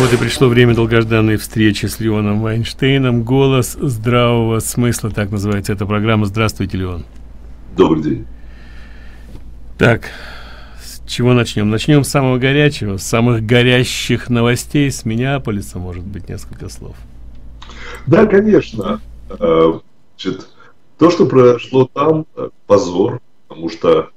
Вот и пришло время долгожданной встречи с Леоном Вайнштейном. «Голос здравого смысла», так называется эта программа. Здравствуйте, Леон. Добрый день. Так, с чего начнем? Начнем с самого горячего, с самых горящих новостей, с Миннеаполиса, может быть, несколько слов. Да, конечно. Значит, то, что произошло там, позор, потому что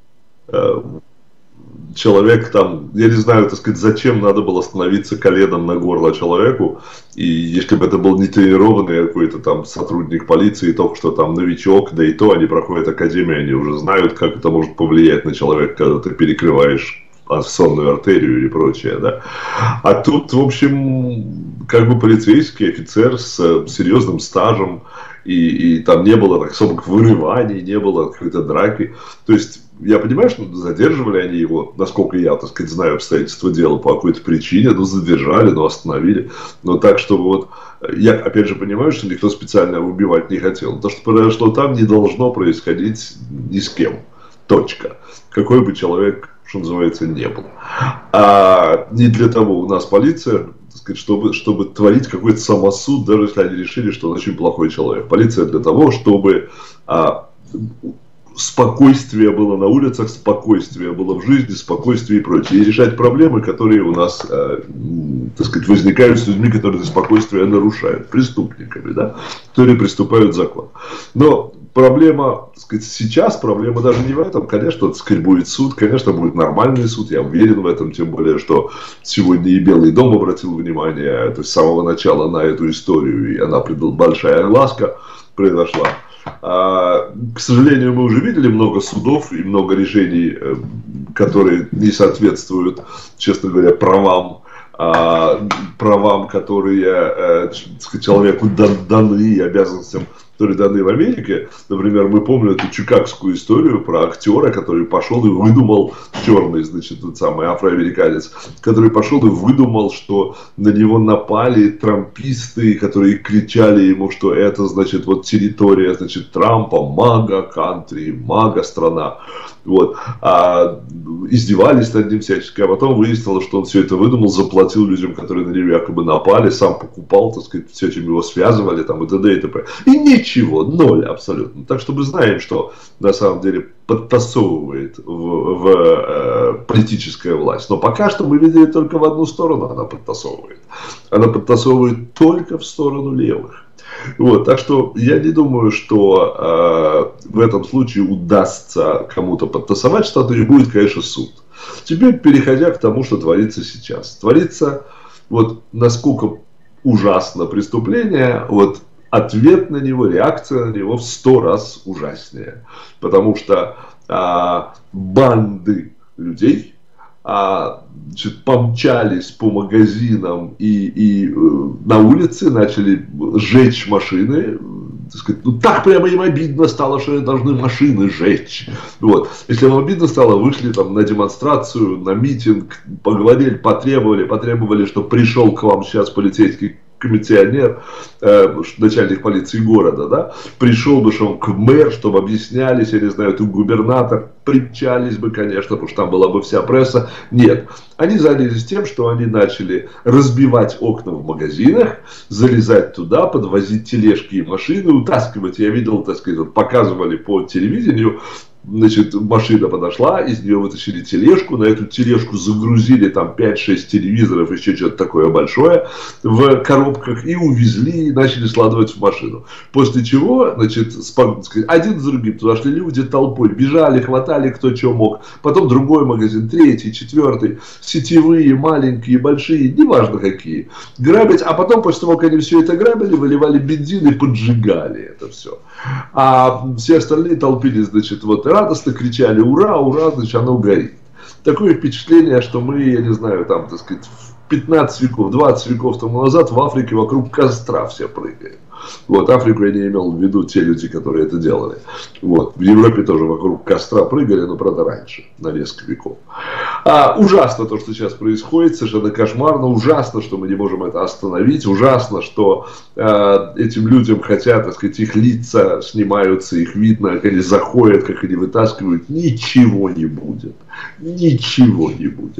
человек там, я не знаю, так сказать, зачем надо было становиться коленом на горло человеку, и если бы это был не тренированный какой-то там сотрудник полиции, только что там новичок, да и то они проходят академию, они уже знают, как это может повлиять на человека, когда ты перекрываешь сонную артерию и прочее, да. А тут, в общем, как бы полицейский офицер с серьезным стажем, и там не было особых вырываний, не было какой-то драки. То есть, я понимаю, что задерживали они его, насколько я, так сказать, знаю обстоятельства дела по какой-то причине, ну, задержали, ну, остановили. Но так, чтобы вот, я опять же понимаю, что никто специально убивать не хотел. Но то, что произошло там, не должно происходить ни с кем. Точка. Какой бы человек, что называется, не был. А не для того у нас полиция, так сказать, чтобы творить какой-то самосуд, даже если они решили, что он очень плохой человек. Полиция для того, чтобы спокойствие было на улицах, спокойствие было в жизни, спокойствие и прочее. И решать проблемы, которые у нас, так сказать, возникают с людьми, которые это спокойствие нарушают, преступниками, да, которые приступают закон. Но проблема, так сказать, сейчас проблема даже не в этом. Конечно, так сказать, будет суд, конечно, будет нормальный суд, я уверен в этом, тем более, что сегодня и Белый дом обратил внимание, то есть с самого начала на эту историю, и она большая огласка произошла. К сожалению, мы уже видели много судов и много решений, которые не соответствуют, честно говоря, правам, которые человеку даны, и обязанностям, которые даны в Америке. Например, мы помним эту чикагскую историю про актера, который пошел и выдумал, черный, значит, тот самый афроамериканец, который пошел и выдумал, что на него напали трамписты, которые кричали ему, что это, значит, вот территория, значит, Трампа, мага кантри, мага страна. Вот. Издевались над ним всячески, а потом выяснилось, что он все это выдумал, заплатил людям, которые на него якобы напали, сам покупал, так сказать, все, чем его связывали, там, и т.д. и т.п. И ничего, ноль абсолютно. Так что мы знаем, что на самом деле подтасовывает в политическая власть. Но пока что мы видели только в одну сторону она подтасовывает. Она подтасовывает только в сторону левых. Вот, так что я не думаю, что в этом случае удастся кому-то подтасовать что-то, и будет, конечно, суд. Теперь, переходя к тому, что творится сейчас. Творится, вот насколько ужасно преступление, вот ответ на него, реакция на него в 100 раз ужаснее. Потому что банды людей значит, помчались по магазинам и на улице начали сжечь машины. Так сказать, ну так прямо им обидно стало, что они должны машины сжечь. Вот. Если вам обидно стало, вышли там на демонстрацию, на митинг, поговорили, потребовали, чтобы пришел к вам сейчас полицейский комиссионер, начальник полиции города, да, пришел бы, что он к мэр, чтобы объяснялись, я не знаю, тут губернатор, примчались бы, конечно, потому что там была бы вся пресса. Нет. Они занялись тем, что они начали разбивать окна в магазинах, залезать туда, подвозить тележки и машины, утаскивать. Я видел, так сказать, показывали по телевидению. Значит, машина подошла, из нее вытащили тележку, на эту тележку загрузили там 5-6 телевизоров, еще что-то такое большое в коробках и увезли и начали складывать в машину. После чего, значит, один за другим туда шли люди толпой, бежали, хватали кто что мог, потом другой магазин, третий, четвертый, сетевые, маленькие, большие, неважно какие, грабить, а потом после того, как они все это грабили, выливали бензин и поджигали это все. А все остальные толпились, значит, вот радостно кричали: ура, ура, значит, оно горит. Такое впечатление, что мы, я не знаю, там, так сказать, 15 веков, 20 веков тому назад в Африке вокруг костра все прыгают. Вот, Африку я не имел в виду те люди, которые это делали. Вот, в Европе тоже вокруг костра прыгали, но, правда, раньше, на несколько веков. Ужасно то, что сейчас происходит, совершенно кошмарно, ужасно, что мы не можем это остановить, ужасно, что этим людям хотят, так сказать, их лица снимаются, их видно, как они заходят, как они вытаскивают, ничего не будет. Ничего не будет.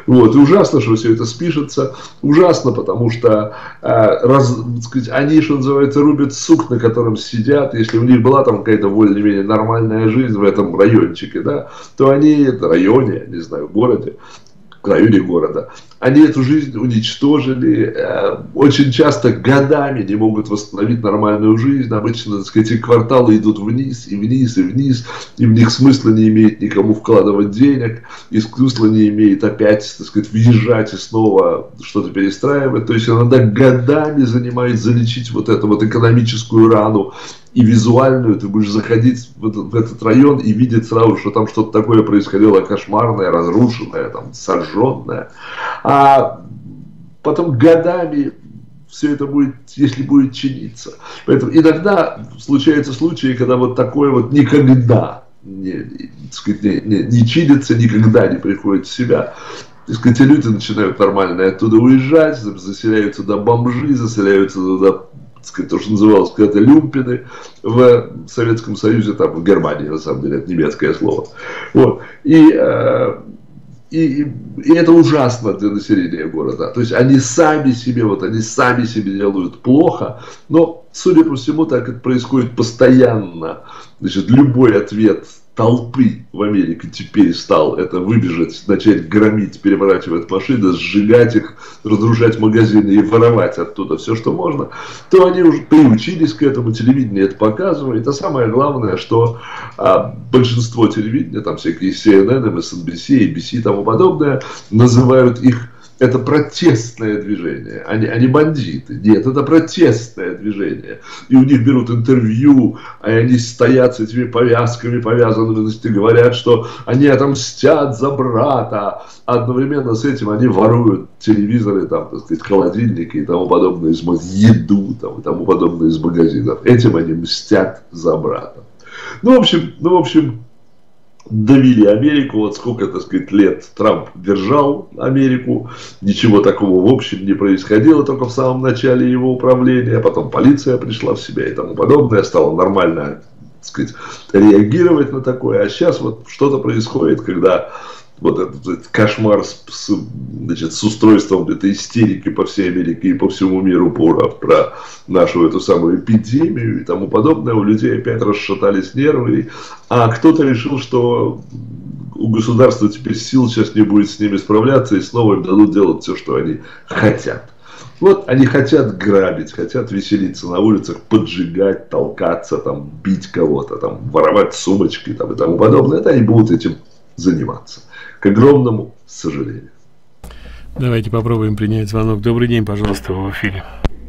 Вот, и ужасно, что все это спишется, ужасно, потому что так сказать, они, что называется, рубят сук, на котором сидят. Если у них была там какая-то более-менее нормальная жизнь в этом райончике, да, то они, в районе, не знаю, в городе, в районе города, они эту жизнь уничтожили, очень часто годами не могут восстановить нормальную жизнь. Обычно, так сказать, эти кварталы идут вниз, и вниз, и вниз, и в них смысла не имеет никому вкладывать денег, и смысла не имеет опять, так сказать, въезжать и снова что-то перестраивать. То есть иногда годами занимает залечить вот эту вот экономическую рану, и визуальную. Ты будешь заходить в этот район и видеть сразу, что там что-то такое происходило кошмарное, разрушенное, там, сожженное. А потом годами все это будет, если будет чиниться. Поэтому иногда случаются случаи, когда вот такое вот никогда не чинится, никогда не приходит в себя. Так сказать, люди начинают нормально оттуда уезжать, заселяются туда бомжи, заселяются туда, сказать, то, что называлось когда-то люмпины в Советском Союзе, там в Германии, на самом деле, это немецкое слово. Вот. И это ужасно для населения города. То есть они сами себе делают плохо, но, судя по всему, так это происходит постоянно. Значит, любой ответ толпы в Америке теперь стал это выбежать, начать громить, переворачивать машины, сжигать их, разрушать магазины и воровать оттуда все, что можно, то они уже приучились к этому, телевидение это показывает. А самое главное, что большинство телевидения, там всякие CNN, MSNBC, ABC и тому подобное, называют их это протестное движение, они бандиты. Нет, это протестное движение. И у них берут интервью, и они стоят с этими повязками повязанными, значит, и говорят, что они отомстят за брата. Одновременно с этим они воруют телевизоры, там, так сказать, холодильники и тому подобное, еду там, и тому подобное из магазинов. Этим они мстят за брата. Ну, в общем, довели Америку, вот сколько, так сказать, лет Трамп держал Америку, ничего такого в общем не происходило, только в самом начале его управления, потом полиция пришла в себя и тому подобное, стало нормально, так сказать, реагировать на такое, а сейчас вот что-то происходит, когда вот этот кошмар с устройством этой истерики по всей Америке и по всему миру про нашу эту самую эпидемию и тому подобное, у людей опять расшатались нервы, а кто-то решил, что у государства теперь сил сейчас не будет с ними справляться и снова им дадут делать все, что они хотят. Вот они хотят грабить, хотят веселиться на улицах, поджигать, толкаться, там, бить кого-то, там, воровать сумочки там, и тому подобное. Это они будут этим заниматься. К огромному сожалению. Давайте попробуем принять звонок. Добрый день, пожалуйста, в эфире.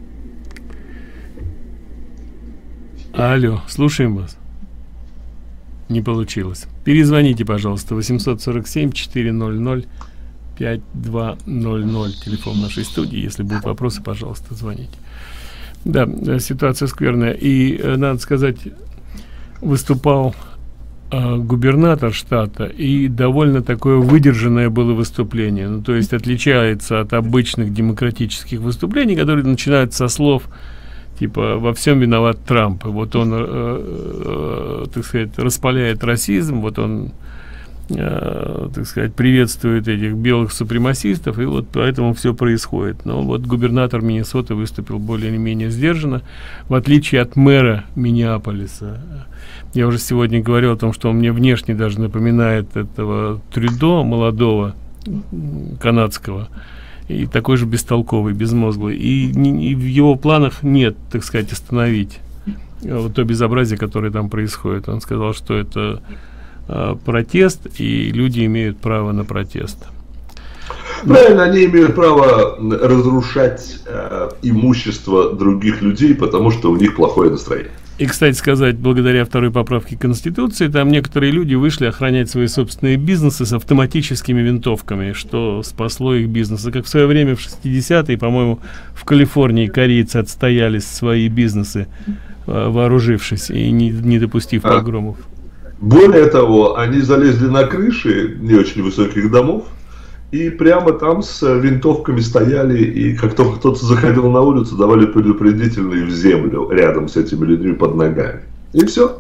Алло, слушаем вас. Не получилось. Перезвоните, пожалуйста, 847-400-5200, телефон нашей студии. Если будут вопросы, пожалуйста, звоните. Да, ситуация скверная. И, надо сказать, выступал губернатор штата, и довольно такое выдержанное было выступление. Ну, то есть отличается от обычных демократических выступлений, которые начинаются со слов типа «во всем виноват Трамп». И вот он, так сказать, распаляет расизм, вот он, так сказать, приветствует этих белых супремасистов, и вот поэтому все происходит. Но вот губернатор Миннесоты выступил более-менее сдержанно, в отличие от мэра Миннеаполиса. Я уже сегодня говорил о том, что он мне внешне даже напоминает этого Трюдо, молодого, канадского, и такой же бестолковый, безмозглый. И в его планах нет, так сказать, остановить вот то безобразие, которое там происходит. Он сказал, что это протест, и люди имеют право на протест. Правильно, они имеют право разрушать имущество других людей, потому что у них плохое настроение. И, кстати сказать, благодаря второй поправке Конституции, там некоторые люди вышли охранять свои собственные бизнесы с автоматическими винтовками, что спасло их бизнесы. Как в свое время в 60-е, по-моему, в Калифорнии корейцы отстояли свои бизнесы, вооружившись и не допустив погромов. Более того, они залезли на крыши не очень высоких домов, и прямо там с винтовками стояли, и как только кто-то заходил на улицу, давали предупредительные в землю рядом с этими людьми под ногами. И все.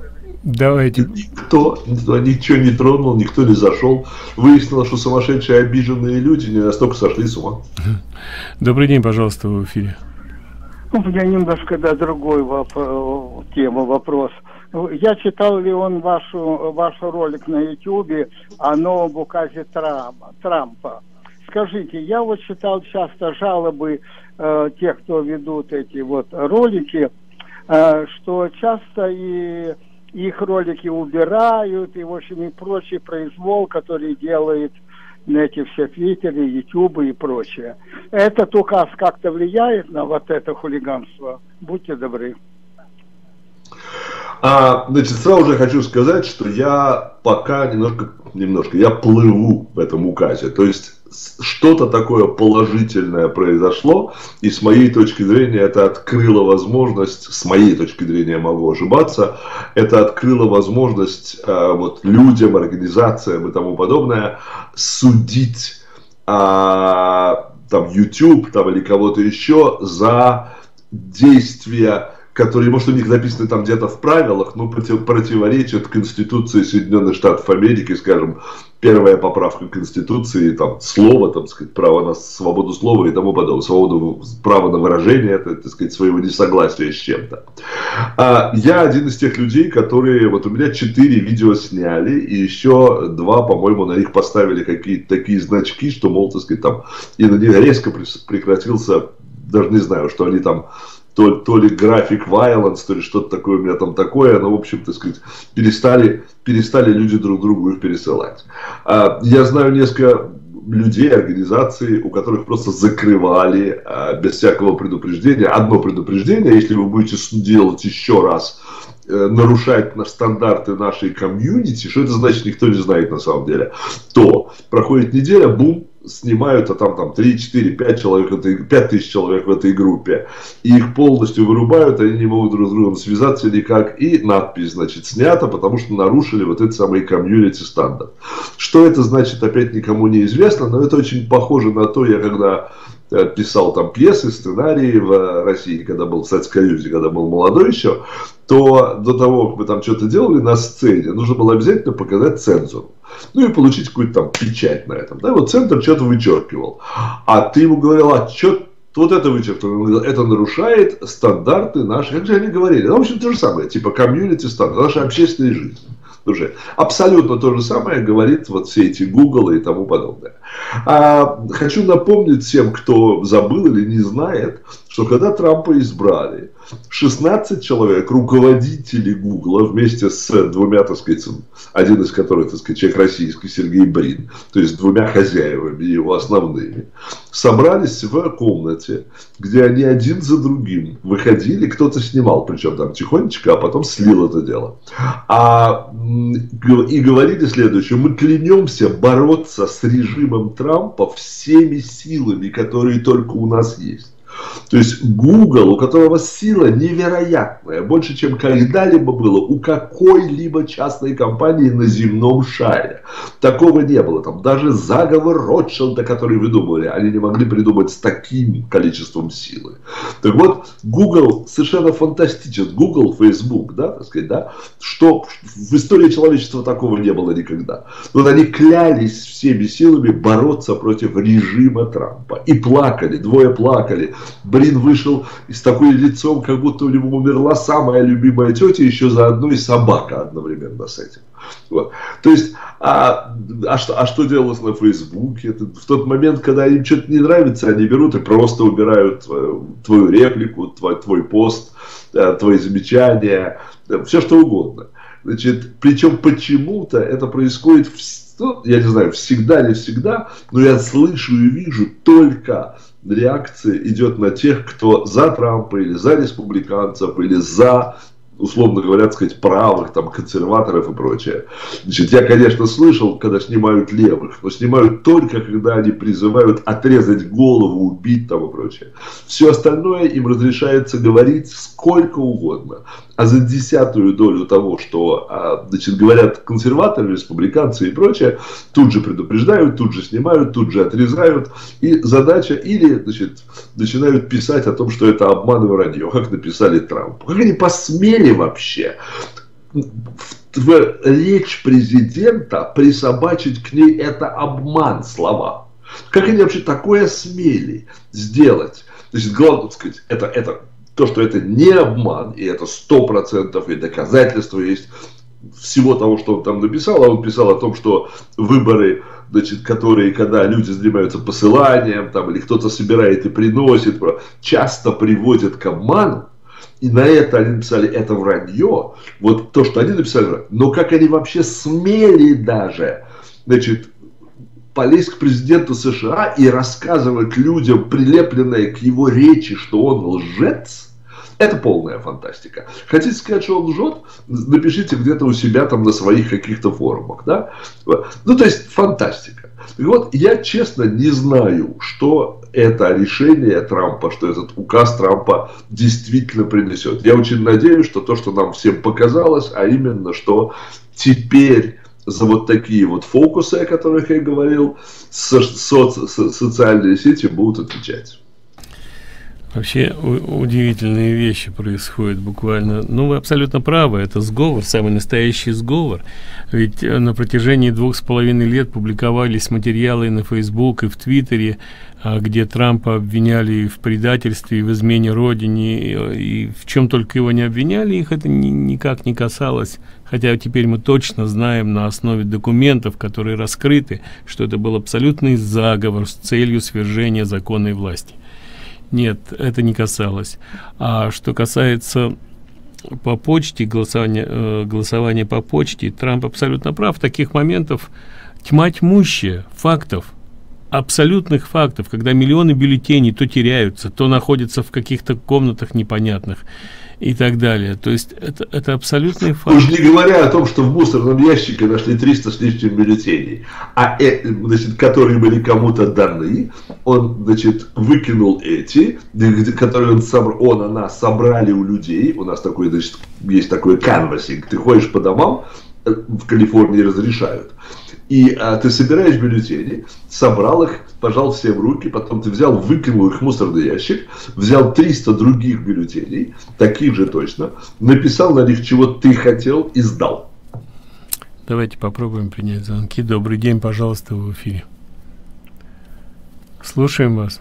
Давайте. Никто ничего не тронул, никто не зашел. Выяснилось, что сумасшедшие обиженные люди не настолько сошли с ума. Добрый день, пожалуйста, в эфире. У меня немножко другой вопрос. Я читал ли он ваш ролик на YouTube о новом указе Трампа. Скажите, я вот читал часто жалобы тех, кто ведут эти вот ролики, что часто и их ролики убирают, и в общем и прочий произвол, который делает эти все твиттеры, ютубы и прочее. Этот указ как-то влияет на вот это хулиганство? Будьте добры. Значит, сразу же хочу сказать, что я пока немножко, я плыву в этом указе. То есть, что-то такое положительное произошло, и с моей точки зрения это открыло возможность, с моей точки зрения могу ошибаться, это открыло возможность вот, людям, организациям и тому подобное судить там, YouTube там, или кого-то еще за действия, которые, может, у них записаны там где-то в правилах, но противоречат Конституции Соединенных Штатов Америки, скажем, первая поправка Конституции, там, слово, там, сказать, право на свободу слова и тому подобное, право на выражение, это, так сказать, своего несогласия с чем-то. Я один из тех людей, которые, вот у меня 4 видео сняли, и еще 2, по-моему, на них поставили какие-то такие значки, что, мол, так сказать, там, и на них резко прекратился, даже не знаю, что они там, то ли график violence, то ли что-то такое у меня там такое, но, в общем, так сказать, перестали люди друг другу их пересылать. Я знаю несколько людей, организаций, у которых просто закрывали без всякого предупреждения. Одно предупреждение: если вы будете делать еще раз, нарушать стандарты нашей комьюнити, что это значит, никто не знает на самом деле, то проходит неделя, бум, снимают, а там 3, 4, 5 человек, 5000 человек в этой группе, и их полностью вырубают, они не могут друг с другом связаться никак, и надпись, значит, снята, потому что нарушили вот этот самый комьюнити стандарт. Что это значит, опять никому не известно, но это очень похоже на то, я когда писал там пьесы, сценарии в России, когда был в Советском Союзе, когда был молодой еще, то до того, как мы там что-то делали на сцене, нужно было обязательно показать цензуру. Ну и получить какую-то там печать на этом. Да, вот центр что-то вычеркивал. А ты ему говорил, что вот это вычеркивал, это нарушает стандарты наши. Как же они говорили? Ну, в общем, то же самое, типа комьюнити стандарты, нашей общественной жизни. Уже абсолютно то же самое говорит вот все эти Google и тому подобное. Хочу напомнить всем, кто забыл или не знает, что когда Трампа избрали, 16 человек, руководителей Гугла, вместе с 2, так сказать, один из которых, так сказать, человек российский, Сергей Брин, то есть 2 хозяевами, его основными, собрались в комнате, где они один за другим выходили, кто-то снимал, причем там тихонечко, а потом слил это дело. И говорили следующее: мы клянемся бороться с режимом Трампа всеми силами, которые только у нас есть. То есть Google, у которого сила невероятная, больше, чем когда-либо было у какой-либо частной компании на земном шаре. Такого не было. Там даже заговор Ротшильда, который выдумывали, они не могли придумать с таким количеством силы. Так вот, Google совершенно фантастичен. Google, Facebook, да, так сказать, да, что в истории человечества такого не было никогда. Вот они клялись всеми силами бороться против режима Трампа. И плакали, 2 плакали. Брин вышел с такой лицом, как будто у него умерла самая любимая тетя, еще заодно и собака одновременно с этим. Вот. То есть, что делалось на Фейсбуке? В тот момент, когда им что-то не нравится, они берут и просто убирают твою реплику, твой пост, твои замечания, все что угодно. Значит, причем почему-то это происходит, я не знаю, всегда, не всегда, но я слышу и вижу только реакция идет на тех, кто за Трампа или за республиканцев, или за, условно говоря, так сказать, правых, там, консерваторов и прочее. Значит, я, конечно, слышал, когда снимают левых, но снимают только, когда они призывают отрезать голову, убить там и прочее. Все остальное им разрешается говорить сколько угодно. А за 10-ую долю того, что, значит, говорят консерваторы, республиканцы и прочее, тут же предупреждают, тут же снимают, тут же отрезают. И задача, или, значит, начинают писать о том, что это обман и вранье, как написали Трампу. Как они посмели вообще речь президента присобачить к ней это обман слова. Как они вообще такое смели сделать? Значит, главное сказать, это то, что это не обман, и это 100%, и доказательства есть всего того, что он там написал. А он писал о том, что выборы, значит, которые, когда люди занимаются посыланием, там, или кто-то собирает и приносит, часто приводят к обману. И на это они написали, это вранье. Вот то, что они написали. Но как они вообще смели даже, значит, полезть к президенту США и рассказывать людям, прилепленное к его речи, что он лжец, это полная фантастика. Хотите сказать, что он лжет? Напишите где-то у себя там на своих каких-то форумах. Да? Ну, то есть, фантастика. И вот я честно не знаю, что это решение Трампа, что этот указ Трампа действительно принесет. Я очень надеюсь, что то, что нам всем показалось, а именно, что теперь за вот такие вот фокусы, о которых я говорил, социальные сети будут отвечать. Вообще удивительные вещи происходят буквально. Ну, вы абсолютно правы, это сговор, самый настоящий сговор. Ведь на протяжении 2,5 лет публиковались материалы на Facebook и в Твиттере, где Трампа обвиняли в предательстве, в измене родине, и в чем только его не обвиняли, их это никак не касалось. Хотя теперь мы точно знаем на основе документов, которые раскрыты, что это был абсолютный заговор с целью свержения законной власти. Нет, это не касалось. А что касается по почте, голосования по почте, Трамп абсолютно прав. Таких моментов тьма тьмущая, фактов, абсолютных фактов, когда миллионы бюллетеней то теряются, то находятся в каких-то комнатах непонятных и так далее. То есть это абсолютный факт. Уж не говоря о том, что в мусорном ящике нашли 300 с лишним бюллетеней, значит, которые были кому-то даны. Он, значит, выкинул эти, которые она собрали у людей. У нас такой, значит, есть такой канвасинг. Ты ходишь по домам, в Калифорнии разрешают. И ты собираешь бюллетени, собрал их, пожал все в руки, потом ты взял, выкинул их в мусорный ящик, взял 300 других бюллетеней, таких же точно, написал на них, чего ты хотел, и сдал. Давайте попробуем принять звонки. Добрый день, пожалуйста, в эфире. Слушаем вас.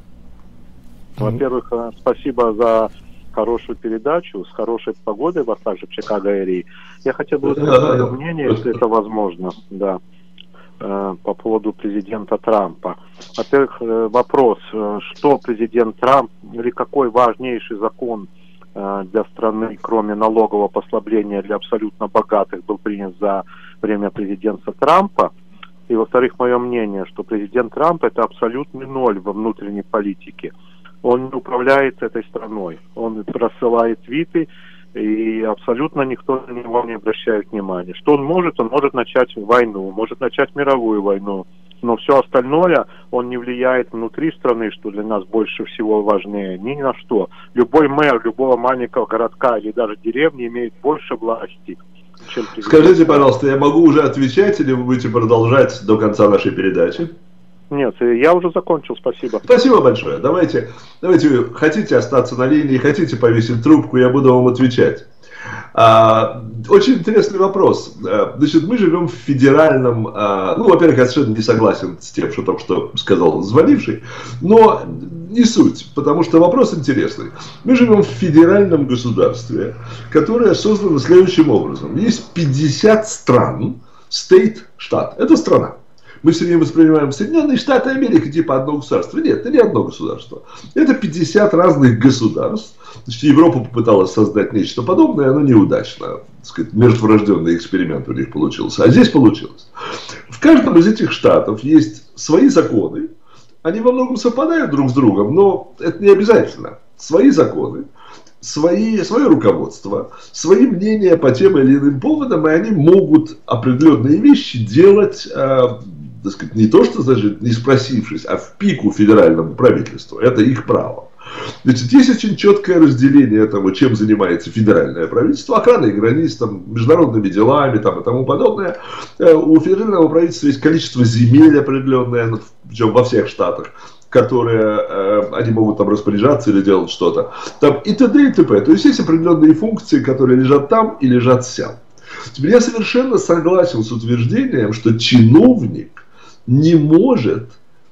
Во-первых, спасибо за хорошую передачу, с хорошей погодой вас также в Чикаго-Эрии. Я хотел бы высказать свое мнение, если это возможно, да, по поводу президента Трампа. Во-первых, вопрос, что президент Трамп или какой важнейший закон для страны, кроме налогового послабления для абсолютно богатых, был принят за время президентства Трампа. И, во-вторых, мое мнение, что президент Трамп — это абсолютный ноль во внутренней политике. Он не управляет этой страной. Он рассылает твиты, и абсолютно никто на него не обращает внимания. Что он может? Он может начать войну, может начать мировую войну. Но все остальное он не влияет внутри страны, что для нас больше всего важнее. Ни на что. Любой мэр любого маленького городка или даже деревни имеет больше власти, чем президент. Скажите, пожалуйста, я могу уже отвечать, или вы будете продолжать до конца нашей передачи? Нет, я уже закончил, спасибо. Спасибо большое. Давайте, хотите остаться на линии, хотите повесить трубку, я буду вам отвечать. Очень интересный вопрос. Значит, мы живем в федеральном... Ну, во-первых, я совершенно не согласен с тем, что только что сказал звонивший, но не суть, потому что вопрос интересный. Мы живем в федеральном государстве, которое создано следующим образом. Есть 50 стран, штат, это страна. Мы все время воспринимаем Соединенные Штаты Америки типа одно государство. Нет, это не одно государство. Это 50 разных государств. Значит, Европа попыталась создать нечто подобное, оно неудачно. Так сказать, междурожденный эксперимент у них получился. А здесь получилось. В каждом из этих штатов есть свои законы. Они во многом совпадают друг с другом, но это не обязательно. Свои законы, свое руководство, свои мнения по тем или иным поводам, и они могут определенные вещи делать... так сказать, не то, что, значит, не спросившись, а в пику федеральному правительству. Это их право. Значит, есть очень четкое разделение того, чем занимается федеральное правительство, охраной границ, там, международными делами там, и тому подобное. У федерального правительства есть количество земель определенное, причем во всех штатах, которые они могут там распоряжаться или делать что-то. Там и т.д. и т.п. То есть есть определенные функции, которые лежат там и лежат сям. Теперь я совершенно согласен с утверждением, что чиновник не может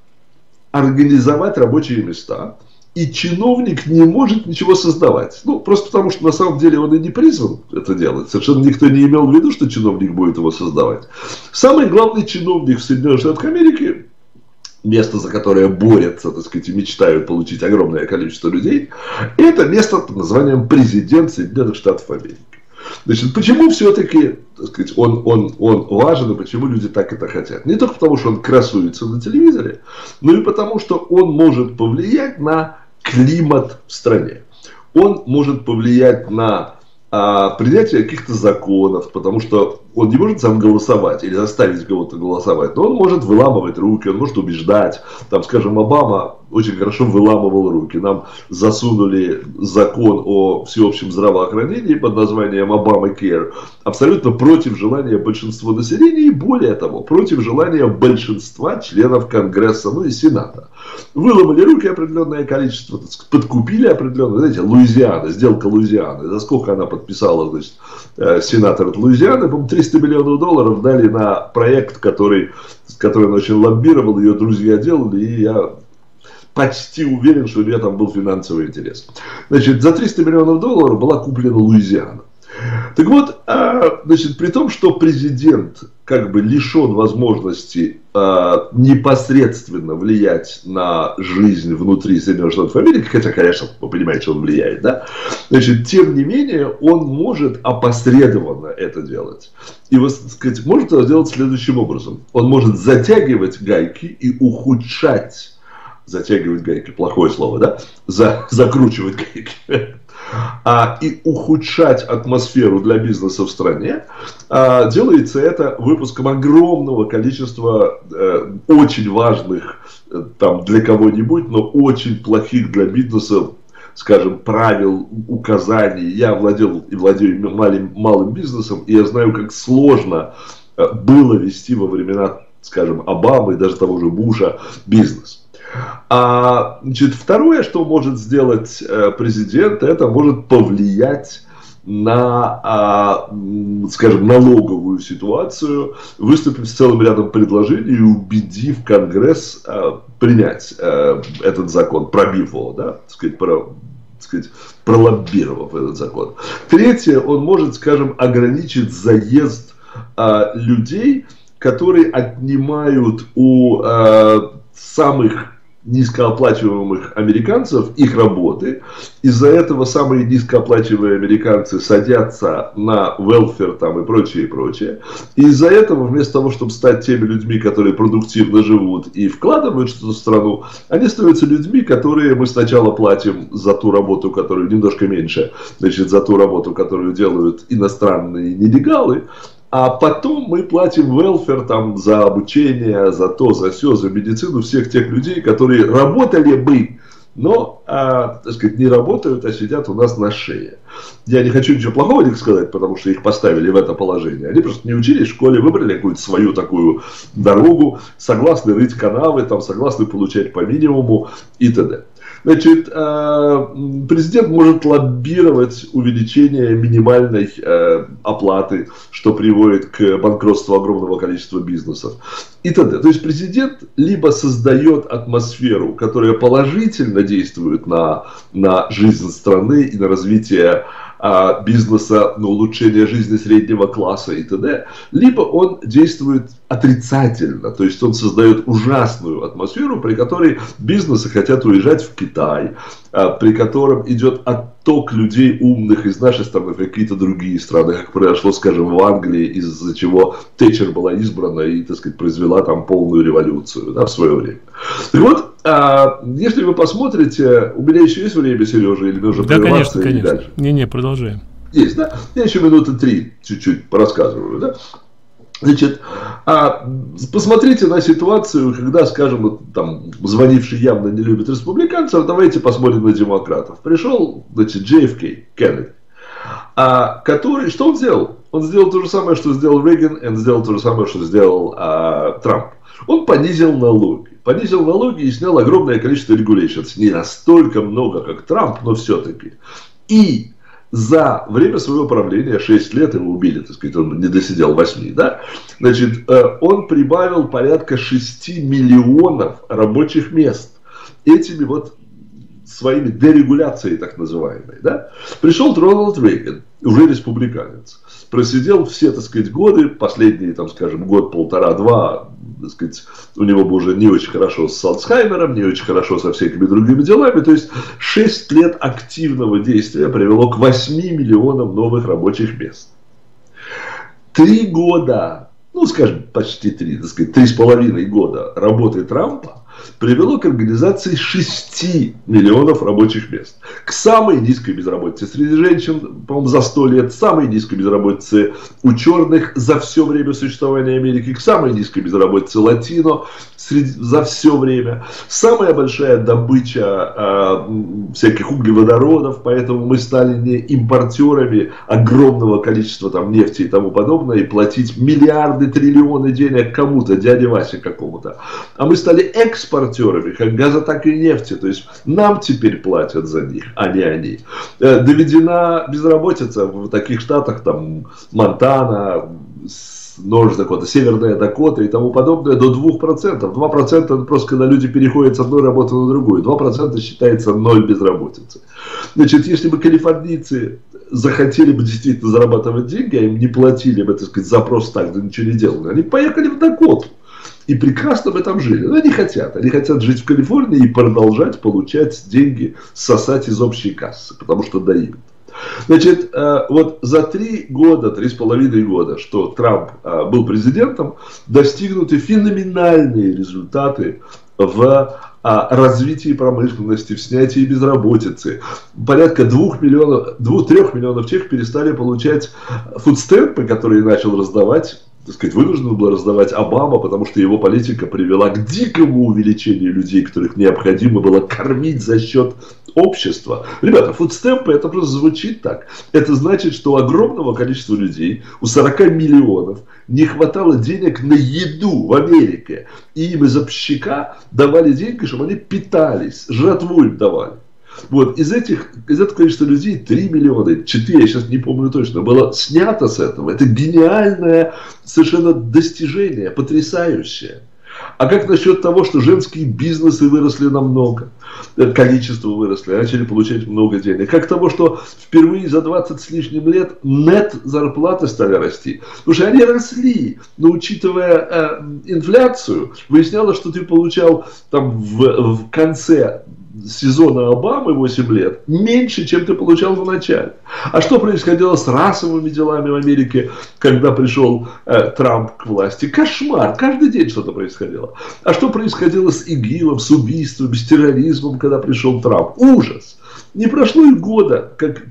организовать рабочие места, и чиновник не может ничего создавать. Ну, просто потому, что на самом деле он и не призван это делать. Совершенно никто не имел в виду, что чиновник будет его создавать. Самый главный чиновник в Соединенных Штатах Америки, место, за которое борются, так сказать, и мечтают получить огромное количество людей, это место под названием президент Соединенных Штатов Америки. Значит, почему все-таки, так сказать, он важен, и почему люди так это хотят? Не только потому, что он красуется на телевизоре, но и потому, что он может повлиять на климат в стране. Он может повлиять на принятие каких-то законов, потому что он не может сам голосовать или заставить кого-то голосовать, но он может выламывать руки, он может убеждать. Там, скажем, Обама очень хорошо выламывал руки. Нам засунули закон о всеобщем здравоохранении под названием Obamacare абсолютно против желания большинства населения и, более того, против желания большинства членов Конгресса, ну и Сената. Выломали руки определенное количество, так сказать, подкупили определенное, знаете, Луизиана, сделка Луизианы. За сколько она подписала, значит, сенатор от Луизианы, по-моему, $300 миллионов дали на проект, который он очень лоббировал, ее друзья делали, и я почти уверен, что у нее там был финансовый интерес. Значит, за $300 миллионов была куплена Луизиана. Так вот, значит, при том, что президент как бы лишен возможности непосредственно влиять на жизнь внутри Соединенных Штатов Америки, хотя, конечно, вы понимаете, что он влияет, да? Значит, тем не менее, он может опосредованно это делать. И, так сказать, может это сделать следующим образом. Он может затягивать гайки и ухудшать. Затягивать гайки, плохое слово, да? Закручивать гайки. И ухудшать атмосферу для бизнеса в стране. Делается это выпуском огромного количества очень важных там, для кого-нибудь, но очень плохих для бизнеса, скажем, правил, указаний. Я владею малым бизнесом, и я знаю, как сложно было вести во времена, скажем, Обамы и даже того же Буша бизнес. Значит, второе, что может сделать президент, это может повлиять на, скажем, налоговую ситуацию, выступив с целым рядом предложений и убедив Конгресс принять этот закон, пробив его, да, пролоббировав этот закон. Третье, он может, скажем, ограничить заезд людей, которые отнимают у самых низкооплачиваемых американцев их работы. Из-за этого самые низкооплачиваемые американцы садятся на welfare там и прочее, и прочее. И из-за этого, вместо того, чтобы стать теми людьми, которые продуктивно живут и вкладывают что-то в страну, они становятся людьми, которые мы сначала платим за ту работу, которую немножко меньше, значит, за ту работу, которую делают иностранные нелегалы. А потом мы платим welfare там, за обучение, за то, за все, за медицину всех тех людей, которые работали бы, но, так сказать, не работают, а сидят у нас на шее. Я не хочу ничего плохого о них сказать, потому что их поставили в это положение. Они просто не учились в школе, выбрали какую-то свою такую дорогу, согласны рыть канавы, там, согласны получать по минимуму и т.д. Значит, президент может лоббировать увеличение минимальной оплаты, что приводит к банкротству огромного количества бизнесов и т.д. То есть президент либо создает атмосферу, которая положительно действует на жизнь страны и на развитие бизнеса, на улучшение жизни среднего класса и т.д., либо он действует отрицательно, то есть он создает ужасную атмосферу, при которой бизнесы хотят уезжать в Китай, при котором идет отток людей умных из нашей страны в какие-то другие страны, как произошло, скажем, в Англии, из-за чего Тэтчер была избрана и, так сказать, произвела там полную революцию, да, в свое время. Так вот, если вы посмотрите, у меня еще есть время, Сережа, или нужно прерваться и дальше? Не, продолжаем. Есть, да? Я еще минуты 3 чуть-чуть порассказываю, да? Значит, посмотрите на ситуацию, когда, скажем, там, звонивший явно не любит республиканцев, давайте посмотрим на демократов. Пришел, значит, JFK, Кеннеди, который, что он сделал? Он сделал то же самое, что сделал Рейган, и он сделал то же самое, что сделал Трамп. Он понизил налоги. Понизил налоги и снял огромное количество regulations. Не настолько много, как Трамп, но все-таки. И за время своего правления, 6 лет его убили, так сказать, он не досидел 8, да? Значит, он прибавил порядка 6 миллионов рабочих мест этими вот своими дерегуляцией, так называемой, да? Пришел Рональд Рейган, уже республиканец, просидел все, так сказать, годы, последние, там, скажем, год, полтора-два, так сказать, у него было уже не очень хорошо с Альцгеймером, не очень хорошо со всякими другими делами, то есть 6 лет активного действия привело к 8 миллионам новых рабочих мест. 3 года, ну, скажем, почти 3, так сказать, 3,5 года работы Трампа привело к организации 6 миллионов рабочих мест. К самой низкой безработице среди женщин, по-моему, за 100 лет, самой низкой безработице у черных за все время существования Америки, к самой низкой безработице латино за все время. Самая большая добыча всяких углеводородов, поэтому мы стали не импортерами огромного количества там нефти и тому подобное, и платить миллиарды, триллионы денег кому-то, дяде Васе какому-то. А мы стали экспортерами, как газа, так и нефти. То есть нам теперь платят за них, а не они. Доведена безработица в таких штатах, там Монтана, Норth Дакота, Северная Дакота и тому подобное, до 2%. 2% это просто когда люди переходят с одной работы на другую. 2% считается 0 безработицы. Значит, если бы калифорнийцы захотели бы действительно зарабатывать деньги, а им не платили бы, так сказать, за просто так, да ничего не делали, они поехали в Дакоту. И прекрасно бы там жили. Но они хотят жить в Калифорнии и продолжать получать деньги, сосать из общей кассы, потому что дают. Значит, вот за 3 года, 3,5 года, что Трамп был президентом, достигнуты феноменальные результаты в развитии промышленности, в снятии безработицы. Порядка 3 миллионов человек перестали получать фудстемпы, которые начал раздавать, так сказать, вынужден был раздавать Обама, потому что его политика привела к дикому увеличению людей, которых необходимо было кормить за счет общества. Ребята, фудстемпы, это просто звучит так. Это значит, что у огромного количества людей, у 40 миллионов, не хватало денег на еду в Америке. И им из общака давали деньги, чтобы они питались, жратву им давали. Вот, из этого количества людей 3 миллиона, 4, я сейчас не помню точно, было снято с этого. Это гениальное совершенно достижение, потрясающее. А как насчет того, что женские бизнесы выросли намного, количество выросли, начали получать много денег? Как того, что впервые за 20 с лишним лет нет-зарплаты стали расти? Потому что они росли, но учитывая инфляцию, выяснялось, что ты получал там в конце сезона Обамы 8 лет меньше, чем ты получал в начале. А что происходило с расовыми делами в Америке, когда пришел Трамп к власти? Кошмар. Каждый день что-то происходило. А что происходило с ИГИЛом, с убийством, с терроризмом, когда пришел Трамп? Ужас. Не прошло и года,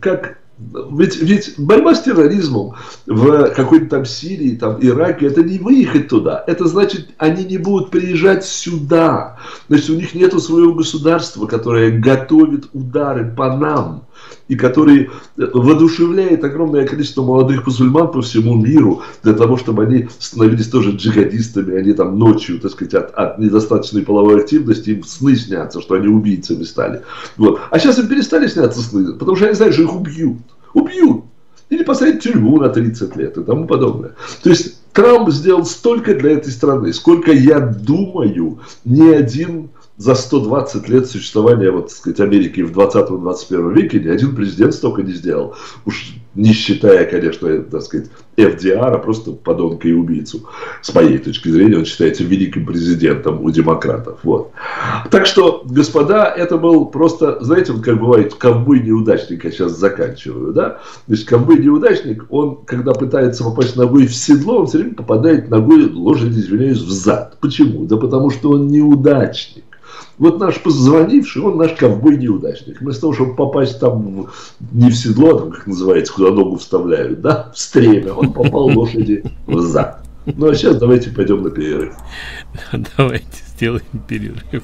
ведь борьба с терроризмом в какой-то там Сирии, там Ираке, это не выехать туда. Это значит, они не будут приезжать сюда. Значит, у них нет своего государства, которое готовит удары по нам. И который воодушевляет огромное количество молодых мусульман по всему миру для того, чтобы они становились тоже джихадистами, они там ночью, так сказать, от недостаточной половой активности им сны снятся, что они убийцами стали. Вот. А сейчас им перестали сняться сны, потому что они знают, что их убьют. Убьют. Или посадят в тюрьму на 30 лет и тому подобное. То есть Трамп сделал столько для этой страны, сколько, я думаю, ни один за 120 лет существования, вот, так сказать, Америки в 20-21 веке ни один президент столько не сделал. Уж не считая, конечно, так сказать, FDR, а просто подонка и убийцу. С моей точки зрения, он считается великим президентом у демократов. Вот. Так что, господа, это был просто, знаете, вот как бывает, ковбой-неудачник, я сейчас заканчиваю, да? Значит, ковбой-неудачник, он, когда пытается попасть ногой в седло, он все время попадает ногой лошади, извиняюсь, в зад. Почему? Да потому что он неудачник. Вот наш позвонивший, он наш ковбой-неудачник. Вместо того, чтобы попасть там не в седло, там, как называется, куда ногу вставляют, да, в стремя, он попал лошади в зад. Ну, а сейчас давайте пойдем на перерыв. Давайте сделаем перерыв.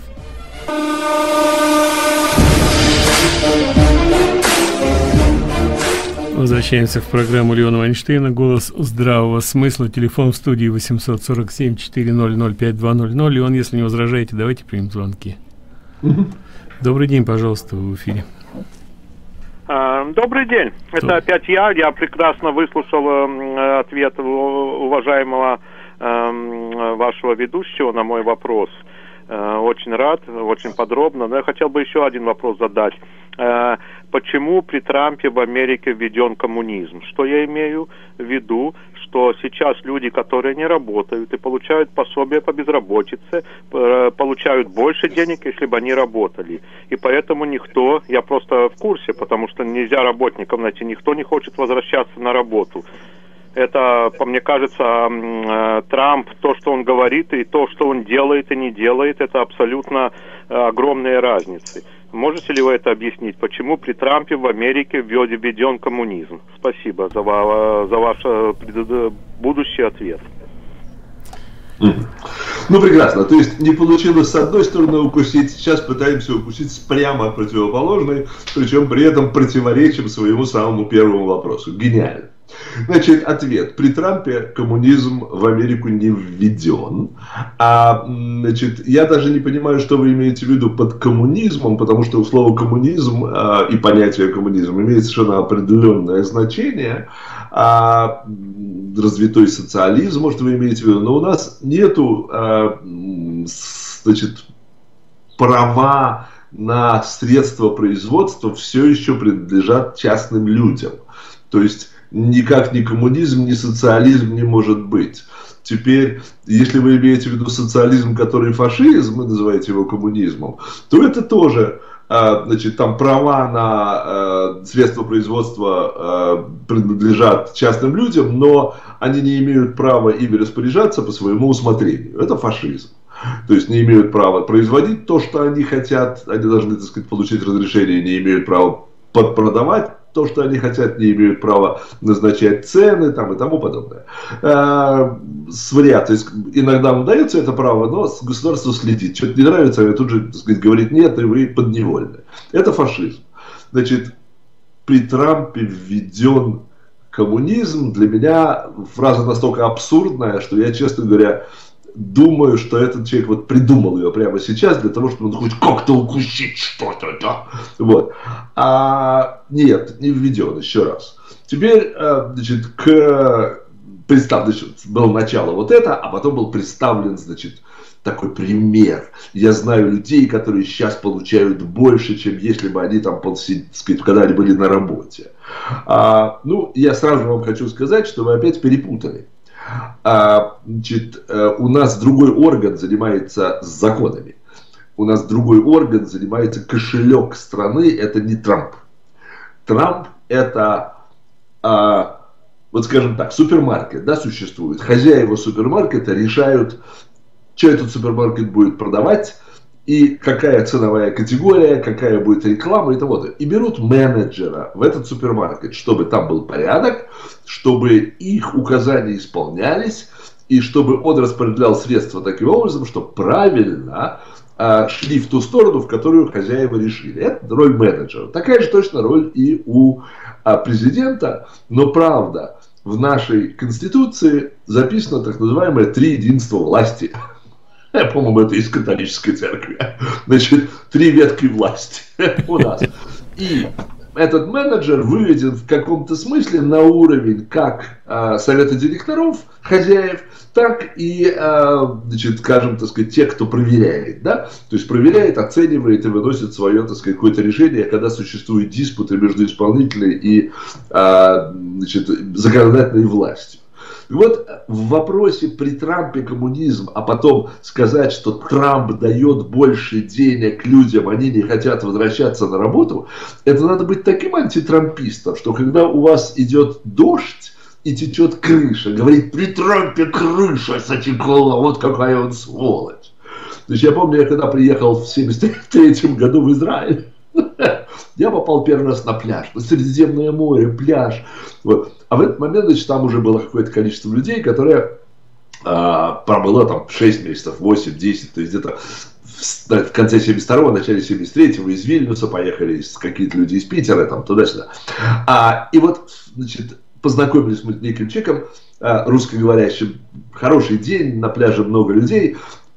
Возвращаемся в программу Леона Вайнштейна «Голос здравого смысла». Телефон в студии 847-400-5200. Леон, если не возражаете, давайте примем звонки. Добрый день, пожалуйста, вы в эфире. Добрый день. Это опять я. Я прекрасно выслушал ответ уважаемого вашего ведущего на мой вопрос. Очень рад, очень подробно. Но я хотел бы еще один вопрос задать. Почему при Трампе в Америке введен коммунизм? Что я имею в виду? Что сейчас люди, которые не работают и получают пособие по безработице, получают больше денег, если бы они работали. И поэтому никто, я просто в курсе, потому что нельзя работников найти, никто не хочет возвращаться на работу. Это, по мне кажется, Трамп, то, что он говорит, и то, что он делает и не делает, это абсолютно огромные разницы. Можете ли вы это объяснить, почему при Трампе в Америке введен коммунизм? Спасибо за ваш будущий ответ. Ну, прекрасно. То есть не получилось с одной стороны укусить, сейчас пытаемся укусить с прямо противоположной, причем при этом противоречим своему самому первому вопросу. Гениально. Значит, ответ. При Трампе коммунизм в Америку не введен. Значит, я даже не понимаю, что вы имеете в виду под коммунизмом, потому что у слова коммунизм и понятие коммунизм имеет совершенно определенное значение. Развитой социализм, может, вы имеете в виду, но у нас нету, значит, права на средства производства все еще принадлежат частным людям. То есть никак ни коммунизм, ни социализм не может быть. Теперь, если вы имеете в виду социализм, который фашизм, вы называете его коммунизмом, то это тоже, значит, там права на средства производства принадлежат частным людям, но они не имеют права ими распоряжаться по своему усмотрению. Это фашизм. То есть не имеют права производить то, что они хотят, они должны, так сказать, получить разрешение, не имеют права продавать то, что они хотят, не имеют права назначать цены там, и тому подобное. С вариацией, иногда удается это право, но государство следит. Что-то не нравится, а тут же, так сказать, говорит нет, и вы подневольны. Это фашизм. Значит, при Трампе введен коммунизм. Для меня фраза настолько абсурдная, что я, честно говоря, думаю, что этот человек вот придумал ее прямо сейчас для того, чтобы он хоть как-то укусить что-то, да? Вот. Нет, не введен, еще раз. Теперь, значит, значит, было начало вот это, а потом был представлен, значит, такой пример. Я знаю людей, которые сейчас получают больше, чем если бы они там, сказать, когда они были на работе. Ну, я сразу вам хочу сказать, что вы опять перепутали. Значит, у нас другой орган занимается законами. У нас другой орган занимается кошелек страны. Это не Трамп. Трамп это, вот скажем так, супермаркет, да, существует. Хозяева супермаркета решают, что этот супермаркет будет продавать, и какая ценовая категория, какая будет реклама и того. И берут менеджера в этот супермаркет, чтобы там был порядок, чтобы их указания исполнялись, и чтобы он распределял средства таким образом, чтобы правильно шли в ту сторону, в которую хозяева решили. Это роль менеджера. Такая же точно роль и у президента, но правда, в нашей Конституции записано так называемое три единства власти. По-моему, это из католической церкви. Значит, три ветки власти у нас. И этот менеджер выведен в каком-то смысле на уровень как совета директоров, хозяев, так и, значит, скажем, так сказать, тех, кто проверяет. Да? То есть проверяет, оценивает и выносит свое, так сказать, какое-то решение, когда существуют диспуты между исполнительной и, значит, законодательной властью. И вот в вопросе при Трампе коммунизм, а потом сказать, что Трамп дает больше денег людям, они не хотят возвращаться на работу, это надо быть таким антитрампистом, что когда у вас идет дождь и течет крыша, говорит, при Трампе крыша затекла, вот какая он сволочь. То есть я помню, я когда приехал в 1973 году в Израиль, я попал первый раз на пляж, на Средиземное море, пляж. Вот. А в этот момент, значит, там уже было какое-то количество людей, которое пробыло там 6 месяцев, 8, 10, то есть где-то в конце 72-го, начале 73-го из Вильнюса поехали какие-то люди из Питера, там туда-сюда. И вот, значит, познакомились мы с неким человеком, русскоговорящим, хороший день, на пляже много людей.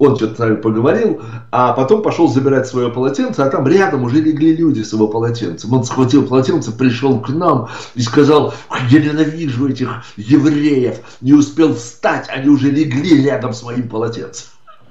он что-то с нами поговорил, а потом пошел забирать свое полотенце, а там рядом уже легли люди с его полотенцем. Он схватил полотенце, пришел к нам и сказал: я ненавижу этих евреев. Не успел встать, они уже легли рядом с моим полотенцем.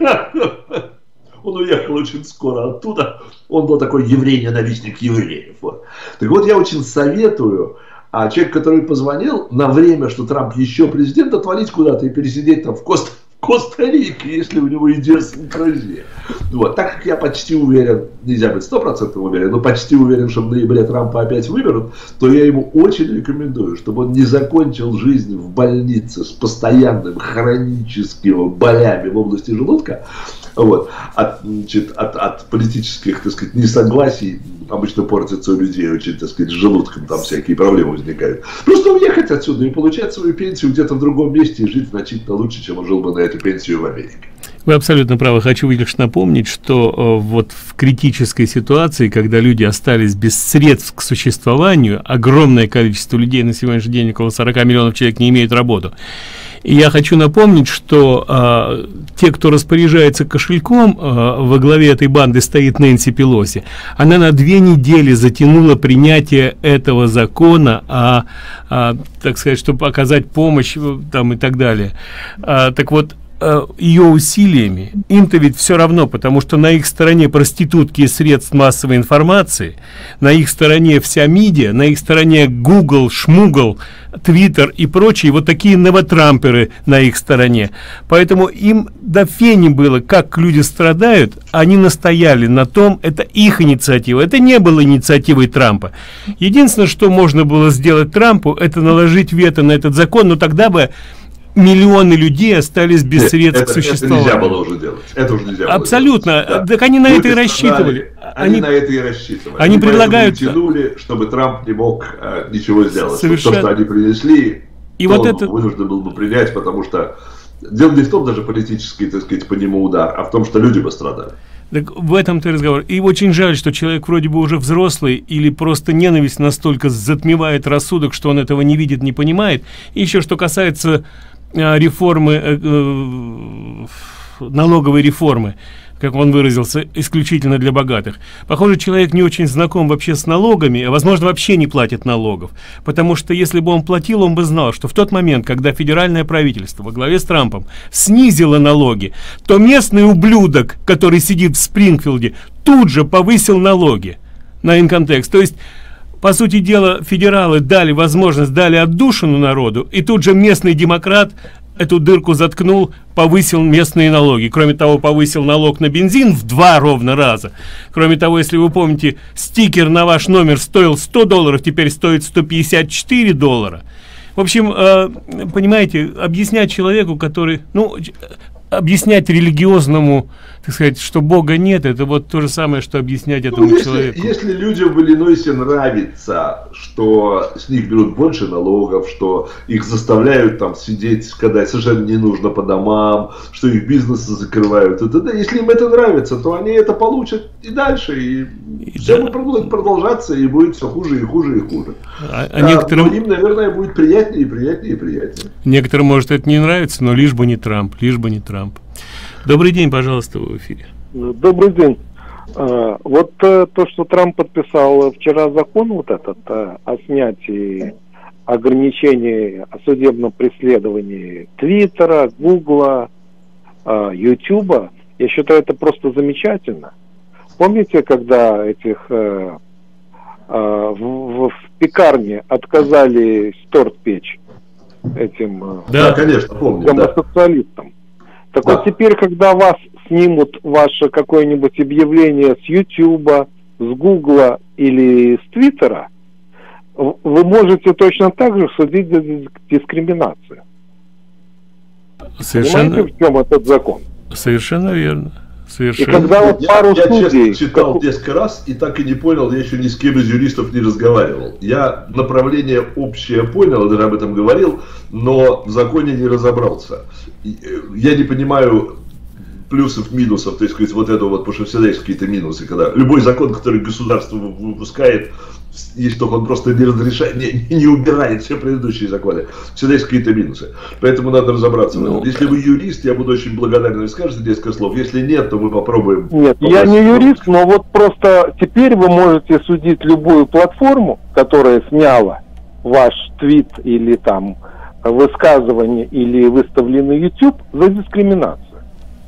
Он уехал очень скоро оттуда. Он был такой еврей-ненавистник евреев. Вот. Так вот, я очень советую, а человек, который позвонил, на время, что Трамп еще президент, отвалить куда-то и пересидеть там в Коста-Рике, если у него единственная друзья. Вот. Так как я почти уверен, нельзя быть 100% уверен, но почти уверен, что в ноябре Трампа опять выберут, то я ему очень рекомендую, чтобы он не закончил жизнь в больнице с постоянным хроническими болями в области желудка. Вот. От политических, так сказать, несогласий обычно портится у людей очень, так сказать, с желудком, там всякие проблемы возникают. Просто уехать отсюда и получать свою пенсию где-то в другом месте и жить значительно лучше, чем он жил бы на эту пенсию в Америке. Вы абсолютно правы. Хочу лишь напомнить, что вот в критической ситуации, когда люди остались без средств к существованию, огромное количество людей, на сегодняшний день около 40 миллионов человек, не имеют работу. И я хочу напомнить, что те, кто распоряжается кошельком, во главе этой банды стоит Нэнси Пелоси. Она на 2 недели затянула принятие этого закона, так сказать, чтобы оказать помощь там, и так далее. Так вот, ее усилиями, им-то ведь все равно, потому что на их стороне проститутки и средств массовой информации, на их стороне вся медиа, на их стороне Google, Шмугл, Twitter и прочие, вот такие новотрамперы на их стороне. Поэтому им до фени было, как люди страдают, они настояли на том, это их инициатива, это не было инициативой Трампа. Единственное, что можно было сделать Трампу, это наложить вето на этот закон, но тогда бы миллионы людей остались без средств к существованию. Это нельзя было уже делать. Это уже нельзя было абсолютно. Делать. Да. Так они на это и рассчитывали. Они на это и рассчитывали. Они предлагают... тянули, чтобы Трамп не мог ничего сделать. Совершенно... То, что они принесли, и вот он это... вынужден был бы принять, потому что дело не в том даже политический, так сказать, по нему удар, а в том, что люди пострадали. Так в этом-то и разговор. И очень жаль, что человек вроде бы уже взрослый, или просто ненависть настолько затмевает рассудок, что он этого не видит, не понимает. И еще что касается реформы, налоговой реформы, как он выразился, исключительно для богатых. Похоже, человек не очень знаком вообще с налогами, а возможно вообще не платит налогов. Потому что если бы он платил, он бы знал, что в тот момент, когда федеральное правительство во главе с Трампом снизило налоги, то местный ублюдок, который сидит в Спрингфилде, тут же повысил налоги на инком-текс. То есть, по сути дела, федералы дали возможность, дали отдушину народу, и тут же местный демократ эту дырку заткнул, повысил местные налоги. Кроме того, повысил налог на бензин в 2 ровно раза. Кроме того, если вы помните, стикер на ваш номер стоил $100, теперь стоит $154. В общем, понимаете, объяснять человеку, который, ну, объяснять религиозному, так сказать, что Бога нет, это вот то же самое, что объяснять этому человеку. Если людям в Иллинойсе нравится, что с них берут больше налогов, что их заставляют там сидеть, когда совершенно не нужно, по домам, что их бизнесы закрывают, если им это нравится, то они это получат и дальше, и все будет продолжаться, и будет все хуже и хуже и хуже. Некоторым... Но им, наверное, будет приятнее и приятнее и приятнее. Некоторым, может, это не нравится, но лишь бы не Трамп, лишь бы не Трамп. Добрый день, пожалуйста, в эфире. Добрый день. Вот то, что Трамп подписал вчера закон вот этот о снятии ограничений о судебном преследовании Твиттера, Гугла, Ютуба, я считаю, это просто замечательно. Помните, когда этих в пекарне отказали торт печь этим конечно, помню, гомосексуалистам? Так вот теперь, когда вас снимут ваше какое-нибудь объявление с Ютуба, с Гугла или с Твиттера, вы можете точно так же судить за дискриминацию. Понимаете, в чем этот закон? Совершенно верно. Совершенно. И когда вот пару судей... честно читал несколько раз и так и не понял, я еще ни с кем из юристов не разговаривал. Я направление общее понял, даже об этом говорил, но в законе не разобрался. Я не понимаю плюсов, минусов, то есть, вот это вот, потому что всегда есть какие-то минусы, когда любой закон, который государство выпускает, есть только он просто не разрешает, не убирает все предыдущие законы. Всегда есть какие-то минусы. Поэтому надо разобраться в этом. Если вы юрист, я буду очень благодарен, если скажете несколько слов. Если нет, то мы попробуем. Нет, я не юрист, но вот просто теперь вы можете судить любую платформу, которая сняла ваш твит или там высказывание или выставленный YouTube за дискриминацию.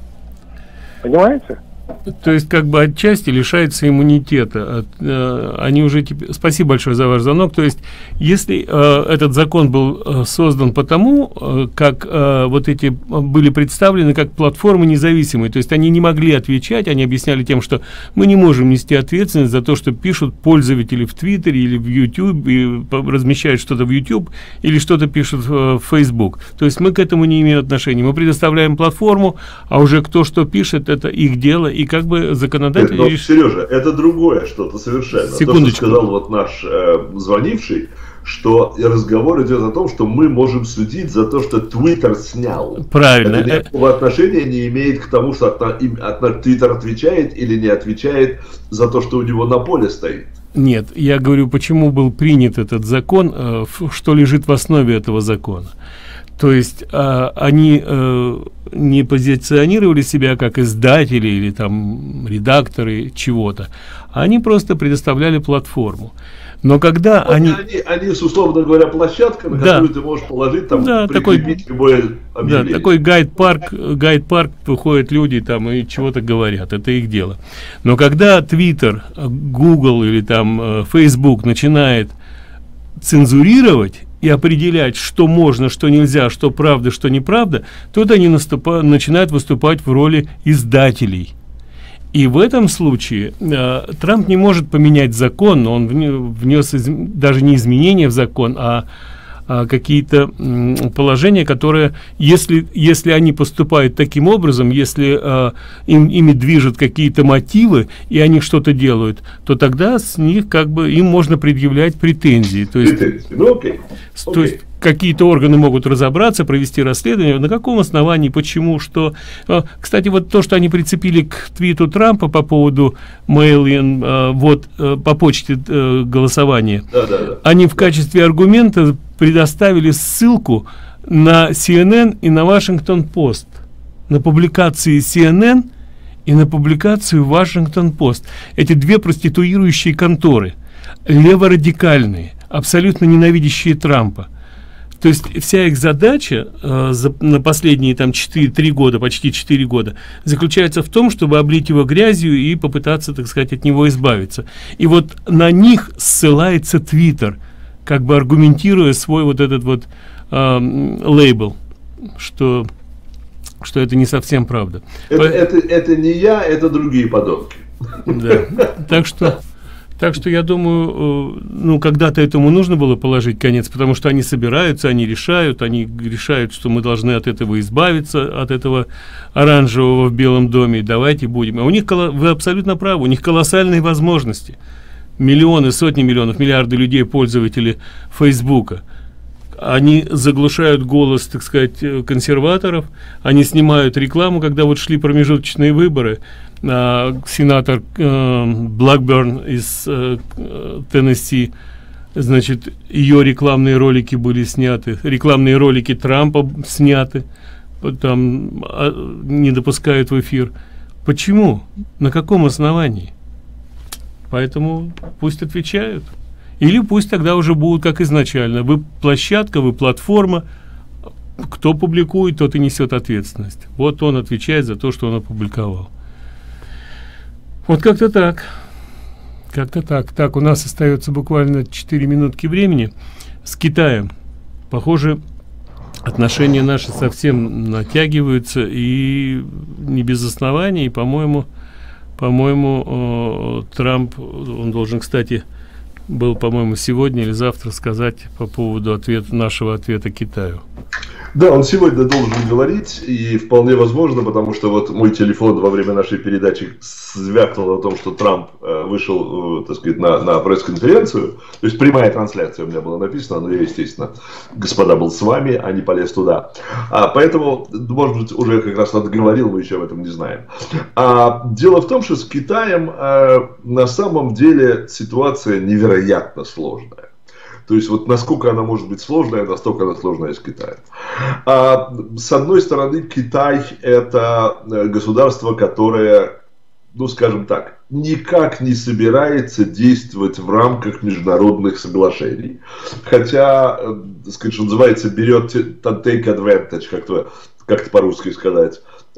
Понимаете? То есть, как бы отчасти лишается иммунитета. Они уже Спасибо большое за ваш звонок. То есть, если этот закон был создан потому, как вот эти были представлены как платформы независимые, то есть они не могли отвечать, они объясняли тем, что мы не можем нести ответственность за то, что пишут пользователи в Твиттере или в YouTube, и размещают что-то в YouTube, или что-то пишут в Facebook. То есть мы к этому не имеем отношения. Мы предоставляем платформу, а уже кто что пишет, это их дело. И как бы законодатель... Но, Сережа, это другое что-то совершенно. То, что сказал вот наш звонивший, что разговор идет о том, что мы можем судить за то, что Твиттер снял. Правильно. Это никакого отношения не имеет к тому, что Твиттер отвечает или не отвечает за то, что у него на поле стоит. Нет, я говорю, почему был принят этот закон, что лежит в основе этого закона. То есть они не позиционировали себя как издатели или там редакторы чего-то, они просто предоставляли платформу. Но когда они, условно говоря, площадка, на которую ты можешь положить, там, прикрепить любое объявление. Да, такой гайд-парк, выходят люди там и чего-то говорят, это их дело. Но когда Twitter, Google или там Facebook начинает цензурировать и определять, что можно, что нельзя, что правда, что неправда, то они начинают выступать в роли издателей. И в этом случае Трамп не может поменять закон, он внес даже не изменения в закон, а какие-то положения, которые, если они поступают таким образом, если ими движут какие-то мотивы, и они что-то делают, то тогда с них как бы им можно предъявлять претензии. То есть, то есть какие-то органы могут разобраться, провести расследование, на каком основании, почему, что. Кстати, вот то, что они прицепили к твиту Трампа по поводу mail-in, вот по почте голосования, они в качестве аргумента предоставили ссылку на CNN и на Washington Post, на публикации CNN и на публикацию Washington Post. Эти две проституирующие конторы, леворадикальные, абсолютно ненавидящие Трампа. То есть вся их задача на последние там 3 года, почти 4 года, заключается в том, чтобы облить его грязью и попытаться, так сказать, от него избавиться. И вот на них ссылается Твиттер, как бы аргументируя свой вот этот вот лейбл, что это не совсем правда. Это не я, это другие подонки. Да. Так что я думаю, ну, когда-то этому нужно было положить конец, потому что они собираются, они решают, что мы должны от этого избавиться, от этого оранжевого в Белом доме, давайте будем. А у них, вы абсолютно правы, у них колоссальные возможности. Миллионы, сотни миллионов, миллиарды людей, пользователи Фейсбука. Они заглушают голос, так сказать, консерваторов, они снимают рекламу, когда вот шли промежуточные выборы. Сенатор Блэкберн из Теннесси, значит, ее рекламные ролики были сняты, рекламные ролики Трампа сняты, там не допускают в эфир. Почему? На каком основании? Поэтому пусть отвечают. Или пусть тогда уже будут как изначально. Вы площадка, вы платформа. Кто публикует, тот и несет ответственность. Вот он отвечает за то, что он опубликовал. Вот как-то так. Как-то так. Так, у нас остается буквально 4 минутки времени. С Китаем, похоже, отношения наши совсем натягиваются, и не без оснований. И, по-моему, Трамп, он должен, кстати, был, по-моему, сегодня или завтра сказать по поводу нашего ответа Китаю. Да, он сегодня должен говорить, и вполне возможно, потому что вот мой телефон во время нашей передачи звякнул о том, что Трамп вышел, так сказать, на пресс-конференцию. То есть прямая трансляция у меня была написана, но я, естественно, господа, был с вами, а не полез туда. Поэтому, может быть, уже как раз отговорил, мы еще об этом не знаем. Дело в том, что с Китаем на самом деле ситуация невероятно сложная. То есть, вот насколько она может быть сложная, настолько она сложная с Китаем. С одной стороны, Китай – это государство, которое, ну, скажем так, никак не собирается действовать в рамках международных соглашений. Хотя, так сказать, что называется, берет take advantage, как-то по-русски сказать,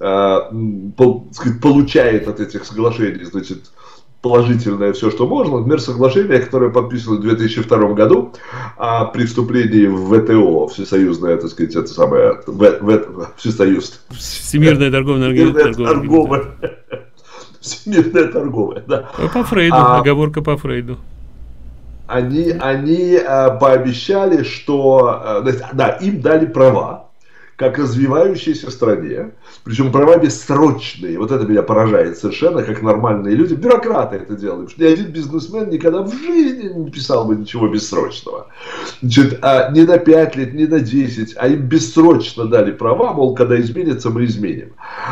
получает от этих соглашений, значит, положительное все, что можно. Например, соглашение, которое подписано в 2002 году при вступлении в ВТО, Всесоюзное, так сказать, это самое, Всесоюз. Всемирная торговая организация. Всемирная торговая, да. По Фрейду, оговорка по Фрейду. Они пообещали, что, да, им дали права, как развивающейся стране, причем права бессрочные. Вот это меня поражает совершенно, как нормальные люди. Бюрократы это делают. Потому что ни один бизнесмен никогда в жизни не писал бы ничего бессрочного. Значит, не на 5 лет, не на 10, а им бессрочно дали права, мол, когда изменится, мы изменим.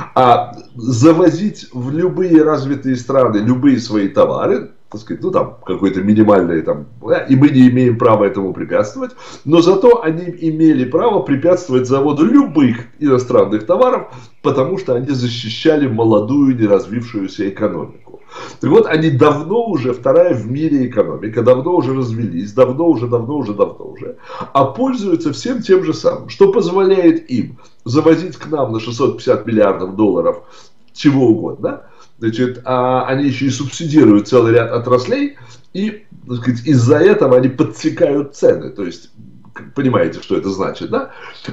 Завозить в любые развитые страны любые свои товары, так сказать, ну там какой-то минимальный там, и мы не имеем права этому препятствовать, но зато они имели право препятствовать заводу любых иностранных товаров, потому что они защищали молодую неразвившуюся экономику. Так вот, они давно уже, вторая в мире экономика, давно уже развелись, давно уже, а пользуются всем тем же самым, что позволяет им завозить к нам на 650 миллиардов долларов чего угодно. Значит, они еще и субсидируют целый ряд отраслей, и, так сказать, из-за этого они подсекают цены. То есть, понимаете, что это значит, да?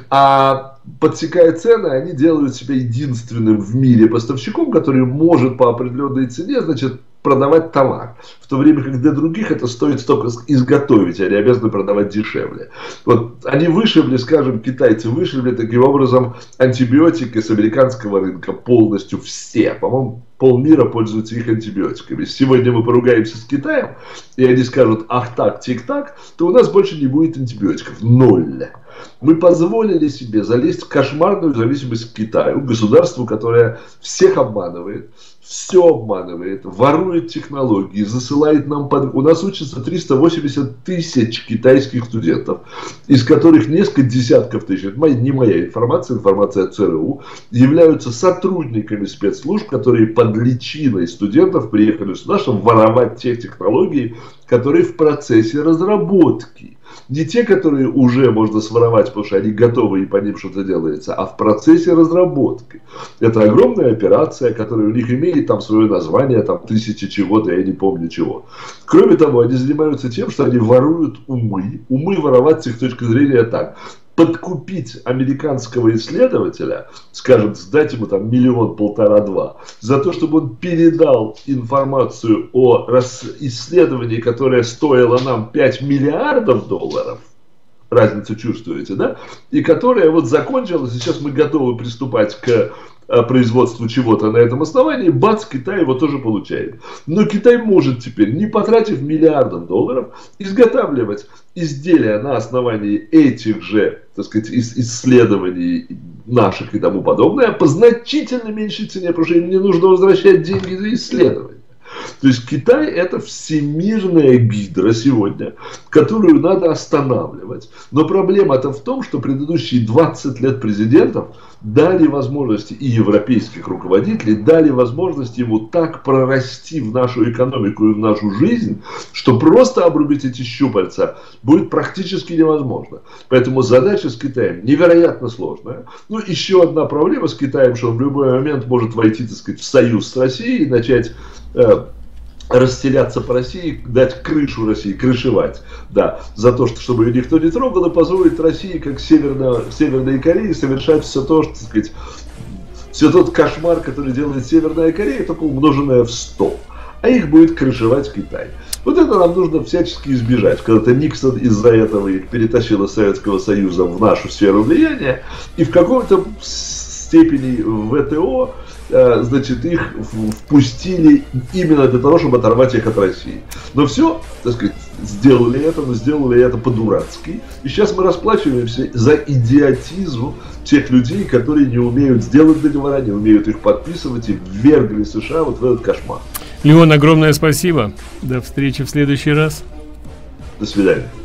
А подсекая цены, они делают себя единственным в мире поставщиком, который может по определенной цене, значит, продавать товар. В то время как для других это стоит столько изготовить, они обязаны продавать дешевле. Вот они вышибли, скажем, китайцы вышибли таким образом антибиотики с американского рынка полностью все. По-моему, полмира пользуются их антибиотиками. Сегодня мы поругаемся с Китаем, и они скажут, ах так, тик-так, то у нас больше не будет антибиотиков. 0. Мы позволили себе залезть в кошмарную зависимость к Китаю, государству, которое всех обманывает, все обманывает, ворует технологии, засылает нам под... У нас учатся 380 тысяч китайских студентов, из которых несколько десятков тысяч, это не моя информация, информация от ЦРУ, являются сотрудниками спецслужб, которые под личиной студентов приехали сюда, чтобы воровать те технологии, которые в процессе разработки. Не те, которые уже можно своровать, потому что они готовы и по ним что-то делается, а в процессе разработки. Это огромная операция, которая у них имеет там свое название, там тысячи чего-то, я не помню чего. Кроме того, они занимаются тем, что они воруют умы. Умы воровать с их точки зрения так. Подкупить американского исследователя, скажем, сдать ему там 1-1,5 миллиона за то, чтобы он передал информацию о исследовании, которое стоило нам 5 миллиардов долларов, разницу чувствуете, да, и которое вот закончилось, сейчас мы готовы приступать к производству чего-то на этом основании, бац, Китай его тоже получает. Но Китай может теперь, не потратив миллиардов долларов, изготавливать изделия на основании этих же, так сказать, исследований наших и тому подобное по значительно меньшей цене, потому что им не нужно возвращать деньги за исследования. То есть Китай это всемирная гидра сегодня, которую надо останавливать. Но проблема-то в том, что предыдущие 20 лет президентов дали возможности и европейских руководителей, дали возможность ему так прорасти в нашу экономику и в нашу жизнь, что просто обрубить эти щупальца будет практически невозможно. Поэтому задача с Китаем невероятно сложная. Ну, еще одна проблема с Китаем, что он в любой момент может войти, так сказать, в союз с Россией и начать расселяться по России, дать крышу России, крышевать, да, за то, чтобы ее никто не трогал, и позволить России, как Северной Корее, совершать все то, что, так сказать, все тот кошмар, который делает Северная Корея, только умноженное в 100. а их будет крышевать Китай. Вот это нам нужно всячески избежать. Когда-то Никсон из-за этого их перетащил из Советского Союза в нашу сферу влияния, и в каком-то степени в ВТО, значит, их впустили именно для того, чтобы оторвать их от России. Но все, так сказать, сделали это, но сделали это по-дурацки. И сейчас мы расплачиваемся за идиотизм тех людей, которые не умеют сделать договора, не умеют их подписывать и ввергли США вот в этот кошмар. Леон, огромное спасибо. До встречи в следующий раз. До свидания.